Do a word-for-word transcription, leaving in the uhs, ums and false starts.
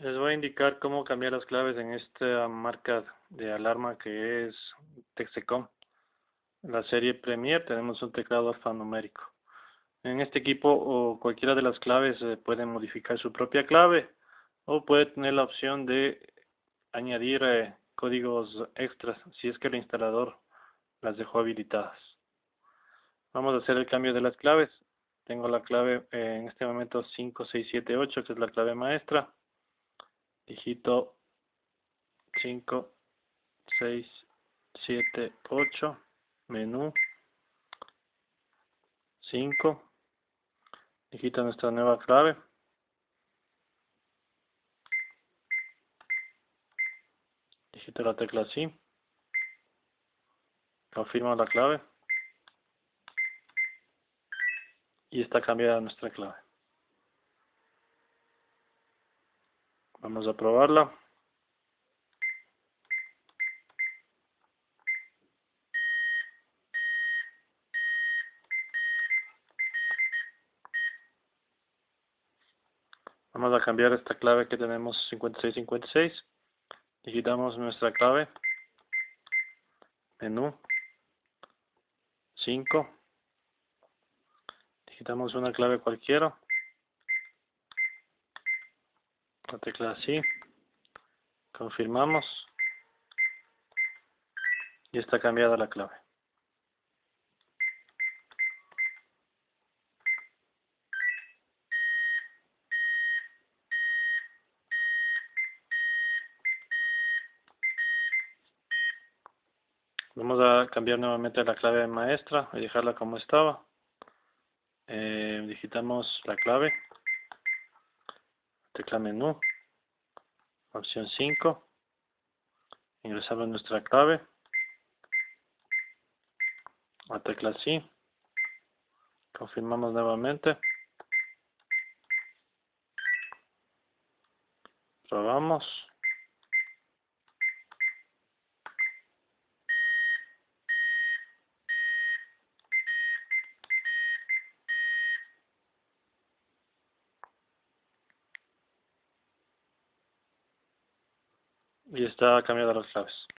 Les voy a indicar cómo cambiar las claves en esta marca de alarma que es Texecom. En la serie Premier tenemos un teclado alfanumérico. En este equipo o cualquiera de las claves eh, puede modificar su propia clave o puede tener la opción de añadir eh, códigos extras si es que el instalador las dejó habilitadas. Vamos a hacer el cambio de las claves. Tengo la clave eh, en este momento cinco seis siete ocho, que es la clave maestra. Digito cinco seis siete ocho, menú cinco, digita nuestra nueva clave, digita la tecla sí, confirma la clave y está cambiada nuestra clave. Vamos a probarla. Vamos a cambiar esta clave que tenemos cincuenta y seis cincuenta y seis. Digitamos nuestra clave, menú cinco, digitamos una clave cualquiera, la tecla sí, confirmamos y está cambiada la clave. Vamos a cambiar nuevamente la clave maestra y dejarla como estaba. Eh, digitamos la clave, tecla menú, opción cinco, ingresamos nuestra clave, la tecla sí, confirmamos nuevamente, probamos y está cambiada las claves.